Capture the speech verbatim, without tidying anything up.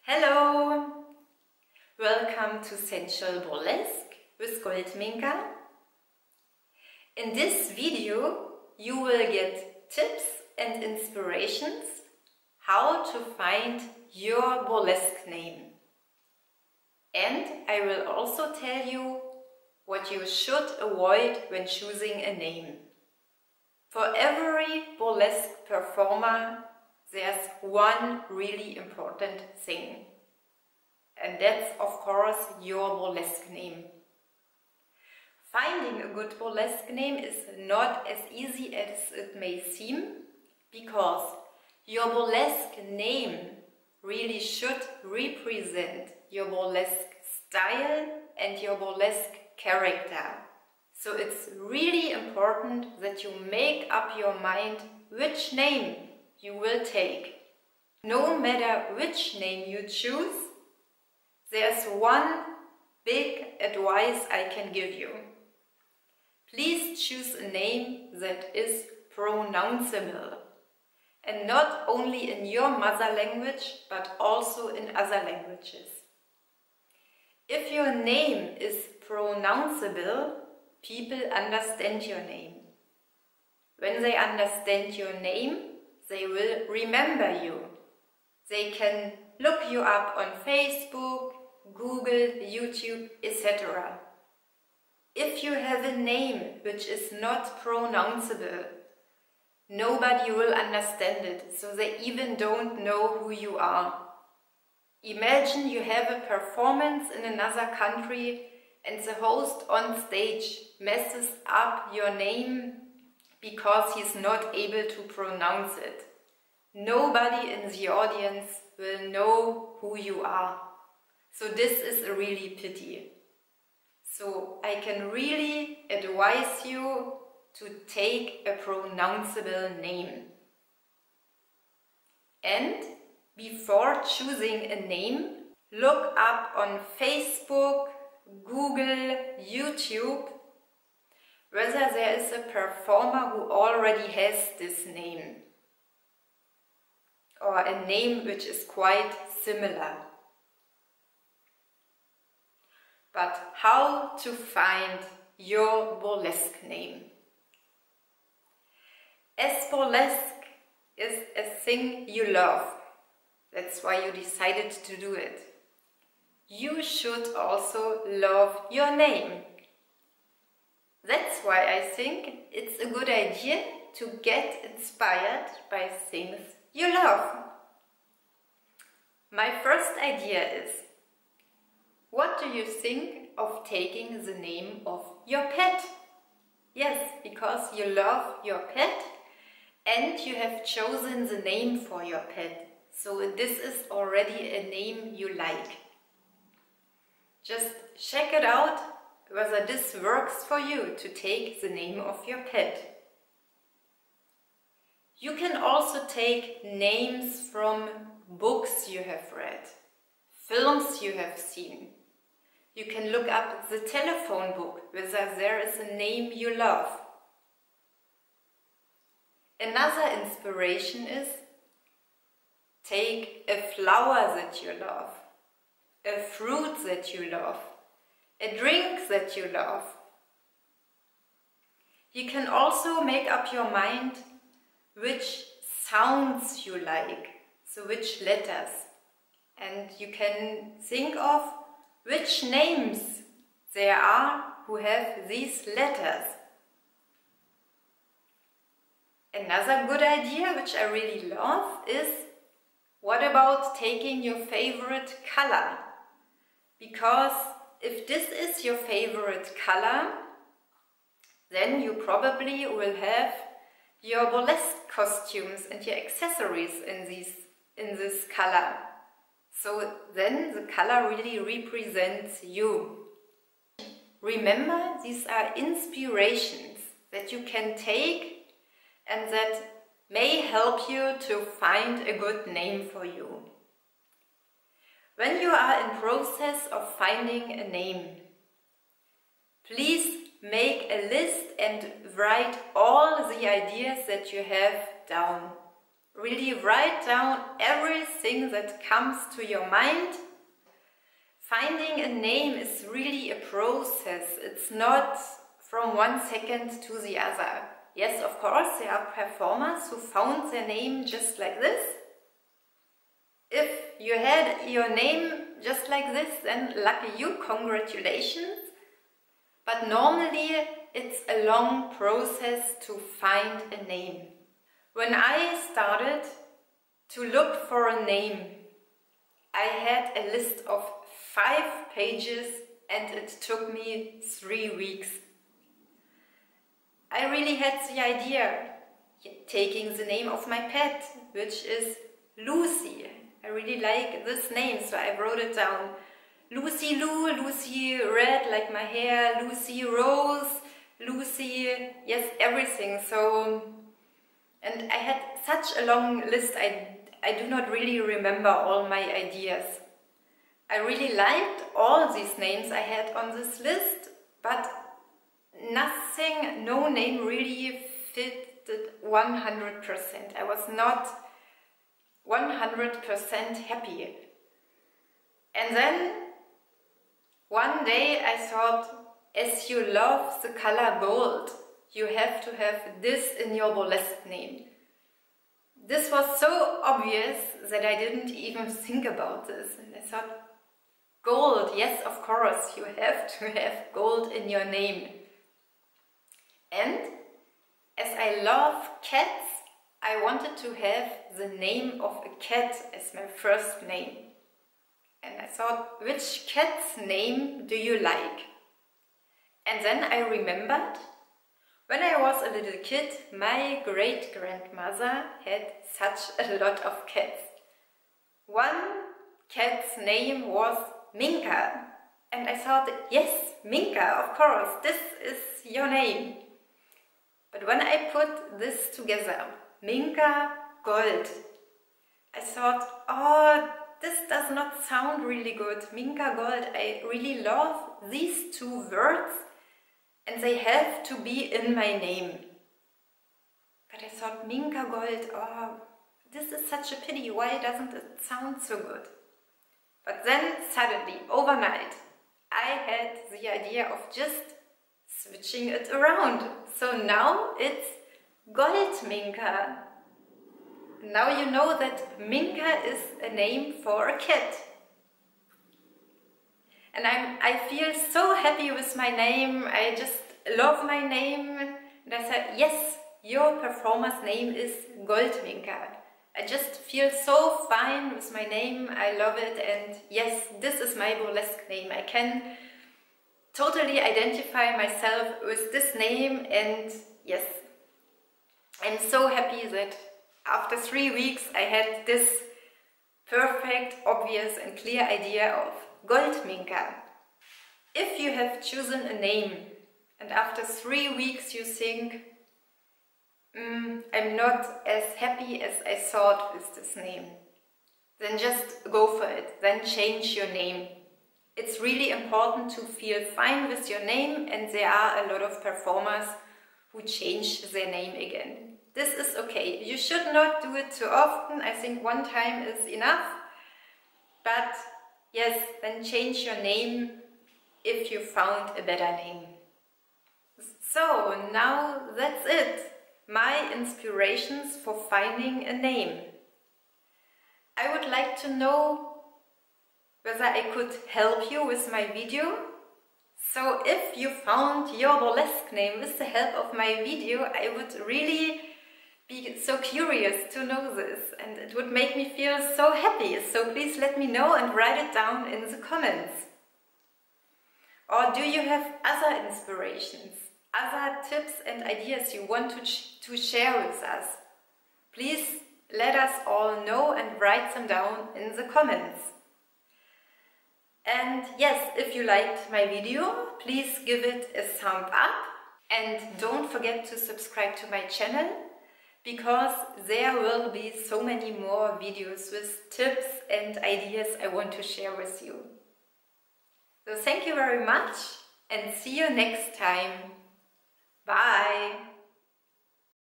Hello! Welcome to Sensual Burlesque with Goldminka. In this video you will get tips and inspirations how to find your burlesque name. And I will also tell you what you should avoid when choosing a name. For every burlesque performer there's one really important thing. And that's of course your burlesque name. Finding a good burlesque name is not as easy as it may seem, because your burlesque name really should represent your burlesque style and your burlesque character. So it's really important that you make up your mind which name you will take. No matter which name you choose, there's one big advice I can give you. Please choose a name that is pronounceable, and not only in your mother language but also in other languages. If your name is pronounceable, people understand your name. When they understand your name, they will remember you. They can look you up on Facebook, Google, YouTube, et cetera. If you have a name which is not pronounceable, nobody will understand it, so they even don't know who you are. Imagine you have a performance in another country and the host on stage messes up your name because he's not able to pronounce it. Nobody in the audience will know who you are. So this is a really pity. So I can really advise you to take a pronounceable name. And before choosing a name, look up on Facebook, Google, YouTube, whether there is a performer who already has this name, or a name which is quite similar. But how to find your burlesque name? As burlesque is a thing you love, that's why you decided to do it, you should also love your name. That's why I think it's a good idea to get inspired by things you love. My first idea is, what do you think of taking the name of your pet? Yes, because you love your pet and you have chosen the name for your pet. So this is already a name you like. Just check it out whether this works for you to take the name of your pet. You can also take names from books you have read, films you have seen. You can look up the telephone book whether there is a name you love. Another inspiration is, take a flower that you love, a fruit that you love, a drink that you love. You can also make up your mind which sounds you like, so which letters. And you can think of which names there are who have these letters. Another good idea, which I really love, is what about taking your favorite color? Because if this is your favorite color, then you probably will have your burlesque costumes and your accessories in, these, in this color. So then the color really represents you. Remember, these are inspirations that you can take and that may help you to find a good name for you. When you are in process of finding a name, please make a list and write all the ideas that you have down. Really write down everything that comes to your mind. Finding a name is really a process. It's not from one second to the other. Yes, of course, there are performers who found their name just like this. If you had your name just like this, then lucky you, congratulations. But normally it's a long process to find a name. When I started to look for a name, I had a list of five pages and it took me three weeks. I really had the idea, taking the name of my pet, which is Lucy. I really like this name, so I wrote it down. Lucy Lou, Lucy Red, like my hair, Lucy Rose, Lucy, yes, everything. So, and I had such a long list, I, I do not really remember all my ideas. I really liked all these names I had on this list, but nothing, no name really fitted one hundred percent. I was not one hundred percent happy. And then one day I thought, as you love the color gold, you have to have this in your burlesque name. This was so obvious that I didn't even think about this. And I thought, gold, yes, of course, you have to have gold in your name. And as I love cats, I wanted to have the name of a cat as my first name. And I thought, which cat's name do you like? And then I remembered, when I was a little kid, my great-grandmother had such a lot of cats. One cat's name was Minka. And I thought, yes, Minka, of course, this is your name. But when I put this together, Minka Gold, I thought, oh, this does not sound really good. Minka Gold, I really love these two words and they have to be in my name. But I thought, Minka Gold, oh, this is such a pity. Why doesn't it sound so good? But then suddenly, overnight, I had the idea of just switching it around. So now it's Gold Minka. Now you know that Minka is a name for a cat. And I'm, I feel so happy with my name. I just love my name. And I said, yes, your performer's name is Gold Minka. I just feel so fine with my name. I love it. And yes, this is my burlesque name. I can totally identify myself with this name. And yes, I'm so happy that after three weeks I had this perfect, obvious and clear idea of Gold Minka. If you have chosen a name and after three weeks you think, mm, I'm not as happy as I thought with this name, then just go for it, then change your name. It's really important to feel fine with your name, and there are a lot of performers who change their name again. This is okay. You should not do it too often. I think one time is enough. But yes, then change your name if you found a better name. So now that's it. My inspirations for finding a name. I would like to know whether I could help you with my video. So if you found your burlesque name with the help of my video, I would really be so curious to know this, and it would make me feel so happy. So please let me know and write it down in the comments. Or do you have other inspirations, other tips and ideas you want to, sh to share with us? Please let us all know and write them down in the comments. And yes, if you liked my video, please give it a thumb up and don't forget to subscribe to my channel, because there will be so many more videos with tips and ideas I want to share with you. So thank you very much and see you next time. Bye!